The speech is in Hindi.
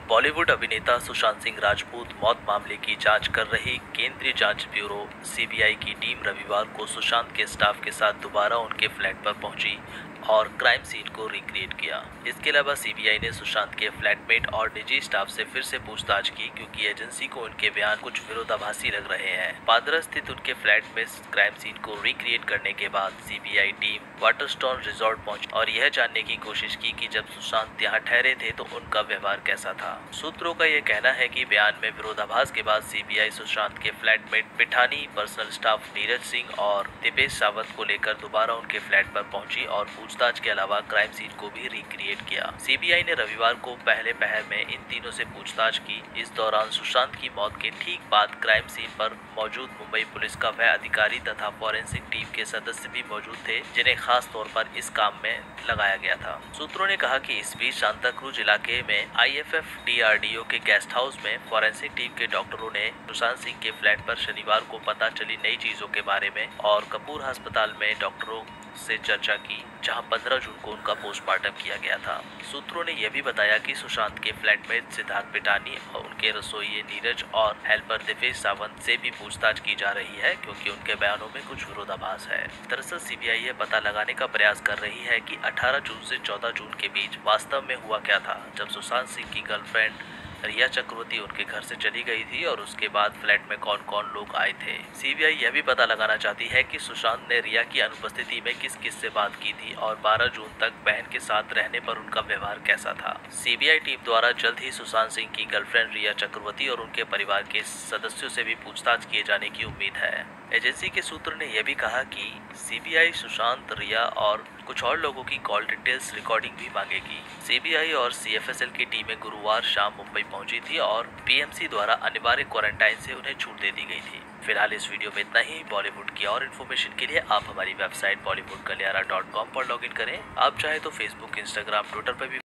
बॉलीवुड अभिनेता सुशांत सिंह राजपूत मौत मामले की जांच कर रही केंद्रीय जांच ब्यूरो सीबीआई की टीम रविवार को सुशांत के स्टाफ के साथ दोबारा उनके फ्लैट पर पहुंची और क्राइम सीन को रिक्रिएट किया। इसके अलावा सीबीआई ने सुशांत के फ्लैटमेट और निजी स्टाफ से फिर से पूछताछ की क्योंकि एजेंसी को उनके बयान कुछ विरोधाभासी लग रहे हैं। पादरा स्थित उनके फ्लैट में क्राइम सीन को रिक्रिएट करने के बाद सीबीआई टीम वाटरस्टोन रिजॉर्ट पहुंची और यह जानने की कोशिश की कि जब सुशांत यहाँ ठहरे थे तो उनका व्यवहार कैसा था। सूत्रों का यह कहना है कि बयान में विरोधाभास के बाद सीबीआई सुशांत के flatmate Pithani, personal staff Neeraj Singh और दिपेश सावंत को लेकर दोबारा उनके फ्लैट पर पहुंची और पूछताछ के अलावा क्राइम सीन को भी रिक्रिएट किया। सीबीआई ने रविवार को पहले पहर में इन तीनों से पूछताछ की। इस दौरान सुशांत की मौत के ठीक बाद क्राइम सीन पर मौजूद मुंबई पुलिस का वह अधिकारी तथा फॉरेंसिक टीम के सदस्य भी मौजूद थे जिन्हें खास तौर पर इस काम में लगाया गया था। सूत्रों ने कहा कि इस बीच सांताक्रूज इलाके में आईएफएफ डीआरडीओ के गेस्ट हाउस में फॉरेंसिक टीम के डॉक्टरों ने सुशांत सिंह के फ्लैट पर शनिवार को पता चली नई चीजों के बारे में और कपूर अस्पताल में डॉक्टरों से चर्चा की जहां 15 जून को उनका पोस्टमार्टम किया गया था। सूत्रों ने यह भी बताया कि सुशांत के फ्लैटमेट सिद्धार्थ पिटानी और उनके रसोइये नीरज और हेल्पर दिपेश सावंत से भी पूछताछ की जा रही है क्योंकि उनके बयानों में कुछ विरोधाभास है। दरअसल सीबीआई यह पता लगाने का प्रयास कर रही है कि 18 जून से 14 जून के बीच वास्तव में हुआ क्या था जब सुशांत सिंह की गर्लफ्रेंड रिया चक्रवर्ती उनके घर से चली गई थी और उसके बाद फ्लैट में कौन कौन लोग आए थे। सीबीआई यह भी पता लगाना चाहती है कि सुशांत ने रिया की अनुपस्थिति में किस किस से बात की थी और 12 जून तक बहन के साथ रहने पर उनका व्यवहार कैसा था। सीबीआई टीम द्वारा जल्द ही सुशांत सिंह की गर्लफ्रेंड रिया चक्रवर्ती और उनके परिवार के सदस्यों से भी पूछताछ किए जाने की उम्मीद है। एजेंसी के सूत्र ने यह भी कहा कि सीबीआई सुशांत, रिया और कुछ और लोगों की कॉल डिटेल्स रिकॉर्डिंग भी मांगेगी। सीबीआई और सीएफएसएल की टीमें गुरुवार शाम मुंबई पहुंची थी और पीएमसी द्वारा अनिवार्य क्वारंटाइन से उन्हें छूट दे दी गई थी। फिलहाल इस वीडियो में इतना ही। बॉलीवुड की और इन्फॉर्मेशन के लिए आप हमारी वेबसाइट bollywoodgaliara.com पर लॉगिन करें। आप चाहे तो फेसबुक, इंस्टाग्राम, ट्विटर पर भी